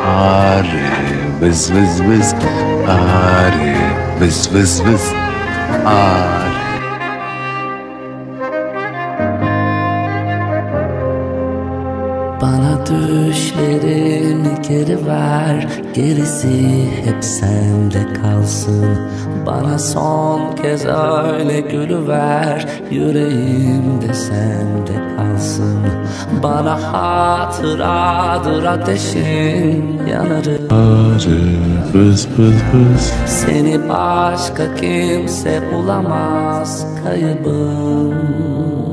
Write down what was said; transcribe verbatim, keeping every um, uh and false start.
Arı vız vız vız, arı vız vız vız, arı. Bana düşlerini geri ver, gerisi hep sende kalsın. Bana son kez öyle gülüver, yüreğimde sende kalsın. Bana hatıradır ateşin, yanarım. Arı vız vız vız, Seni başka kimse bulamaz, kaybım.